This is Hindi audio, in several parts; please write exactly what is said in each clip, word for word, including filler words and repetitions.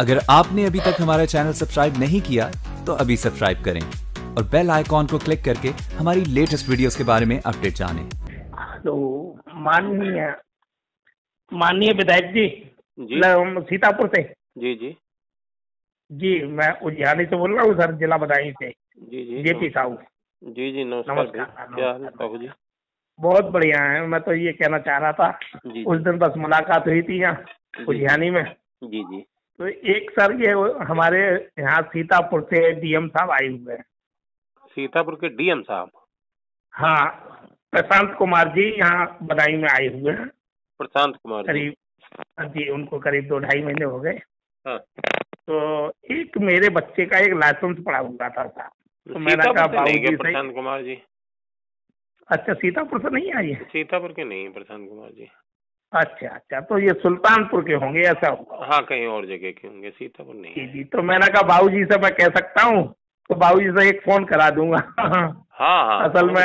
अगर आपने अभी तक हमारा चैनल सब्सक्राइब नहीं किया तो अभी सब्सक्राइब करें और बेल आइकॉन को क्लिक करके हमारी लेटेस्ट वीडियोस के बारे में अपडेट जानें। तो माननीय माननीय विधायक जी, जी सीतापुर से। जी जी जी मैं उज्जैनी से बोल रहा हूँ सर, जिला बदायूं से। जी जी जेपी साहू। जी जी नमस्कार। नमस्कार। क्या हाल है साहू जी? बहुत बढ़िया है। मैं तो ये कहना चाह रहा था, जी उस दिन बस मुलाकात हुई थी यहाँ उज्जैनी में। जी जी तो एक सर ये हमारे यहाँ सीतापुर से डीएम साहब आए हुए हैं। सीतापुर के डीएम साहब? हाँ, प्रशांत कुमार जी यहाँ बदायूं में आए हुए हैं। प्रशांत कुमार करीब जी, उनको करीब दो ढाई महीने हो गए। हाँ। तो एक मेरे बच्चे का एक लाइसेंस पड़ा हुआ था साहब, तो मैंने कहा बाबूजी प्रशांत कुमार जी। अच्छा, सीतापुर से नहीं आई है? सीतापुर के नहीं प्रशांत कुमार जी। अच्छा अच्छा, तो ये सुल्तानपुर के होंगे ऐसा होगा। हाँ, कहीं और जगह के होंगे, सीतापुर नहीं। जी जी, तो मैंने कहा बाबूजी से मैं कह सकता हूँ, तो बाबूजी से एक फोन करा दूंगा। हाँ हाँ, असल में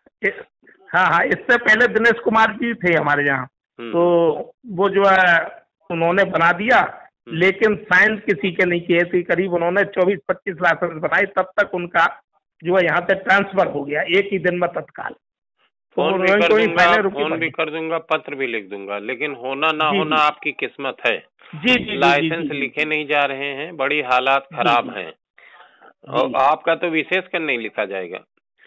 हाँ हाँ, इससे पहले दिनेश कुमार जी थे हमारे यहाँ, तो वो जो है उन्होंने बना दिया, लेकिन साइन किसी के नहीं किए थे। करीब उन्होंने चौबीस पच्चीस लाइसेंस बनाए, तब तक उनका जो है यहाँ से ट्रांसफर हो गया एक ही दिन में तत्काल। फोन भी कर दूंगा, फोन भी कर दूंगा, पत्र भी लिख दूंगा, लेकिन होना ना होना आपकी किस्मत है। जी जी, लाइसेंस लिखे नहीं जा रहे हैं, बड़ी हालात खराब हैं, और आपका तो विशेष कर नहीं लिखा जाएगा।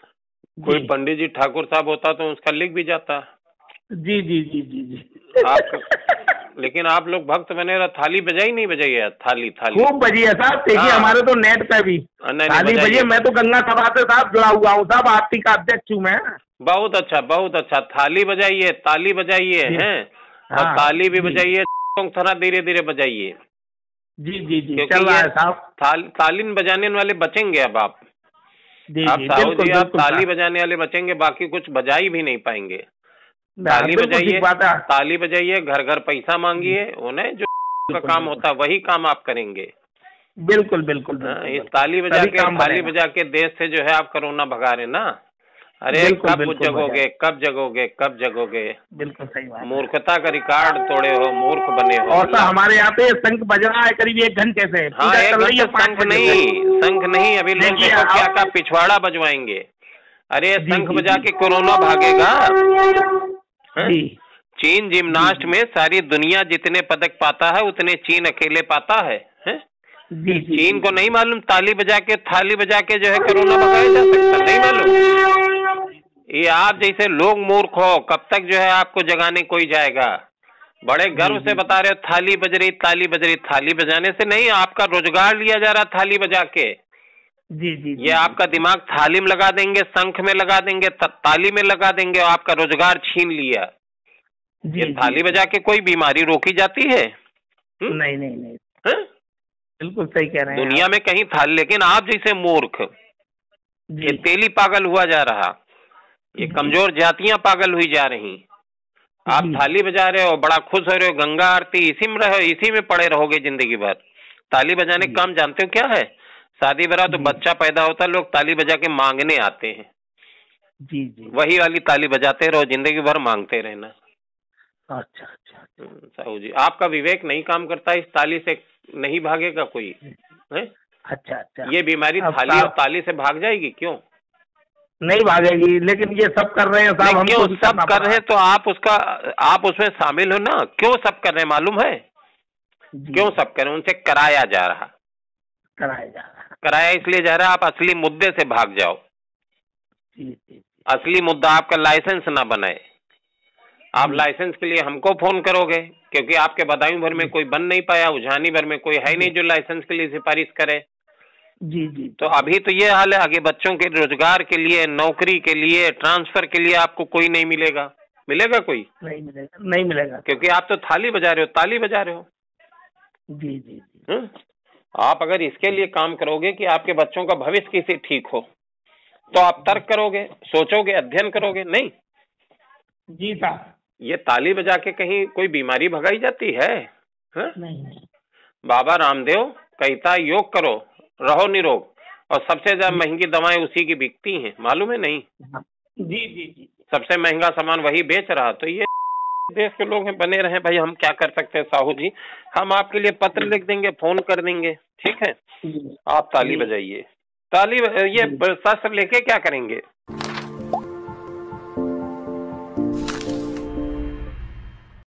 कोई पंडित जी ठाकुर साहब होता तो उसका लिख भी जाता। जी जी जी जी जी आप लेकिन आप लोग भक्त बने रहा, थाली बजाई नहीं बजाई है? थाली थाली खूब बजी है साहब। देखिए हमारे तो नेट पे भी थाली बजी है। मैं तो गंगा सभा से साहब जुड़ा हुआ हूँ साहब, आरती का अध्यक्ष हूँ मैं। बहुत अच्छा बहुत अच्छा, थाली बजाइए, ताली बजाइए हैं, और ताली भी बजाइए, थोड़ा धीरे धीरे बजाइए। जी जी जी, चल रहा है साहब। तालीन बजाने वाले बचेंगे अब आप। जी आप साहू जी, आप ताली बजाने वाले बचेंगे, बाकी कुछ बजा भी नहीं पाएंगे। ताली बजाइए, ताली बजाइए, घर घर पैसा मांगिए, उन्हें जो का काम होता है वही काम आप करेंगे। बिल्कुल बिल्कुल। इस ताली बजा के ताली बजा के देश से जो है आप कोरोना भगा रहे ना। अरे कब जगोगे, कब जगोगे, कब जगोगे? बिल्कुल सही बात। मूर्खता का रिकॉर्ड तोड़े हो, मूर्ख बने हो। और तो हमारे यहाँ पे शंख बज रहा है करीब एक घंटे से। हाँ, एक घंटे शंख नहीं, शंख नहीं, अभी लोग देखो क्या क्या पिछवाड़ा बजवाएंगे। अरे शंख बजा के कोरोना भागेगा। चीन जिम्नास्ट में सारी दुनिया जितने पदक पाता है उतने चीन अकेले पाता है, है? जी जी, चीन को नहीं मालूम ताली बजा के थाली बजा के जो है कोरोना भगाया जा सकता? नहीं मालूम। ये आप जैसे लोग मूर्ख हो, कब तक जो है आपको जगाने कोई जाएगा? बड़े गर्व से बता रहे हो थाली बज रही, ताली बज रही। थाली बजाने से नहीं, आपका रोजगार लिया जा रहा थाली बजा के। जी जी, ये आपका दिमाग थाली में लगा देंगे, शंख में लगा देंगे, ताली में लगा देंगे, और आपका रोजगार छीन लिया। ये थाली बजा के कोई बीमारी रोकी जाती है? हुँ? नहीं नहीं नहीं, है? बिल्कुल सही कह रहे हैं दुनिया में कहीं थाली। लेकिन आप जैसे मूर्ख, ये तेली पागल हुआ जा रहा, ये कमजोर जातियां पागल हुई जा रही। आप थाली बजा रहे हो, बड़ा खुश हो रहे हो, गंगा आरती इसी में रहो, इसी में पड़े रहोगे जिंदगी भर। ताली बजाने का काम जानते हो क्या है? शादी ब्याह तो बच्चा पैदा होता है, लोग ताली बजा के मांगने आते हैं। जी जी, वही वाली ताली बजाते रहो, जिंदगी भर मांगते रहना। अच्छा अच्छा साहू जी, आपका विवेक नहीं काम करता, इस ताली से नहीं भागेगा कोई, है? अच्छा अच्छा, ये बीमारी थाली और ताली से भाग जाएगी? क्यों नहीं भागेगी? लेकिन ये सब कर रहे हैं साहब। हम क्यों सब कर रहे हैं? तो आप उसका आप उसमें शामिल हो ना। क्यों सब कर रहे हैं मालूम है? क्यों सब कर रहे हैं? उनसे कराया जा रहा कराया जा रहा कराया इसलिए जा रहा है आप असली मुद्दे से भाग जाओ। जी जी, असली मुद्दा आपका लाइसेंस ना बने। आप लाइसेंस के लिए हमको फोन करोगे, क्योंकि आपके बदायूं भर में कोई बन नहीं पाया, उज्जैनी भर में कोई है नहीं जो लाइसेंस के लिए सिफारिश करे। जी जी, तो अभी तो ये हाल है, आगे बच्चों के रोजगार के लिए, नौकरी के लिए, ट्रांसफर के लिए आपको कोई नहीं मिलेगा। मिलेगा कोई? नहीं मिलेगा, नहीं मिलेगा, क्योंकि आप तो थाली बजा रहे हो, ताली बजा रहे हो। जी जी, हुँ? आप अगर इसके लिए काम करोगे कि आपके बच्चों का भविष्य कैसे ठीक हो, तो आप तर्क करोगे, सोचोगे, अध्ययन करोगे। नहीं जी साहब, ये ताली बजा के कहीं कोई बीमारी भगाई जाती है? है? नहीं। बाबा रामदेव कहता योग करो, रहो निरोग, और सबसे ज्यादा महंगी दवाएं उसी की बिकती हैं, मालूम है? नहीं। जी जी जी, सबसे महंगा सामान वही बेच रहा। तो ये देश के लोग हैं, बने रहे भाई, हम क्या कर सकते हैं साहू जी। हम आपके लिए पत्र लिख देंगे, फोन कर देंगे, ठीक है, आप ताली बजाइए। ताली ये शस्त्र लेके क्या करेंगे?